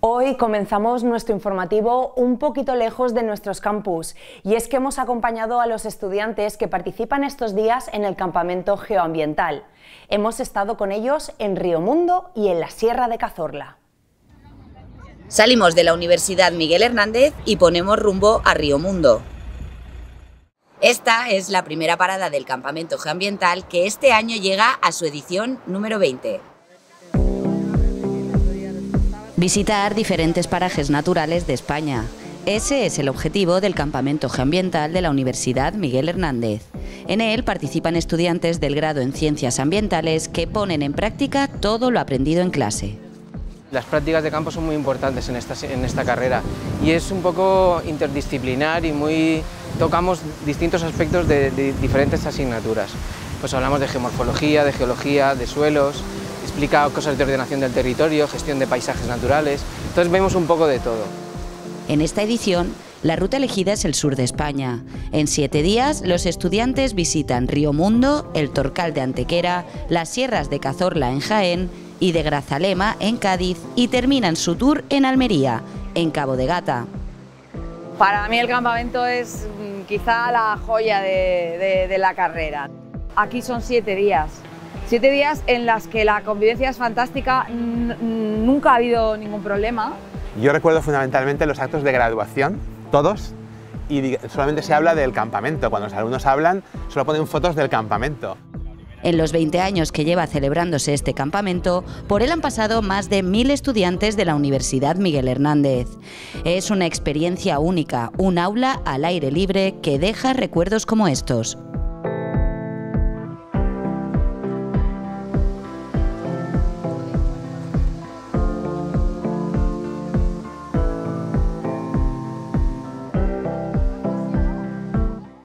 Hoy comenzamos nuestro informativo un poquito lejos de nuestros campus, y es que hemos acompañado a los estudiantes que participan estos días en el campamento geoambiental. Hemos estado con ellos en Riomundo y en la Sierra de Cazorla. Salimos de la Universidad Miguel Hernández y ponemos rumbo a Riomundo. Esta es la primera parada del campamento geoambiental, que este año llega a su edición número 20. Visitar diferentes parajes naturales de España. Ese es el objetivo del campamento geoambiental de la Universidad Miguel Hernández. En él participan estudiantes del grado en Ciencias Ambientales que ponen en práctica todo lo aprendido en clase. Las prácticas de campo son muy importantes en esta carrera y es un poco interdisciplinar y tocamos distintos aspectos de diferentes asignaturas. Pues hablamos de geomorfología, de geología, de suelos, explica cosas de ordenación del territorio, gestión de paisajes naturales, entonces vemos un poco de todo. En esta edición, la ruta elegida es el sur de España. En 7 días, los estudiantes visitan Riomundo, el Torcal de Antequera, las sierras de Cazorla en Jaén y de Grazalema en Cádiz, y terminan su tour en Almería, en Cabo de Gata. Para mí el campamento es quizá la joya de la carrera. Aquí son 7 días. 7 días en las que la convivencia es fantástica, nunca ha habido ningún problema. Yo recuerdo fundamentalmente los actos de graduación, todos, y solamente se habla del campamento. Cuando los alumnos hablan, solo ponen fotos del campamento. En los 20 años que lleva celebrándose este campamento, por él han pasado más de 1000 estudiantes de la Universidad Miguel Hernández. Es una experiencia única, un aula al aire libre que deja recuerdos como estos.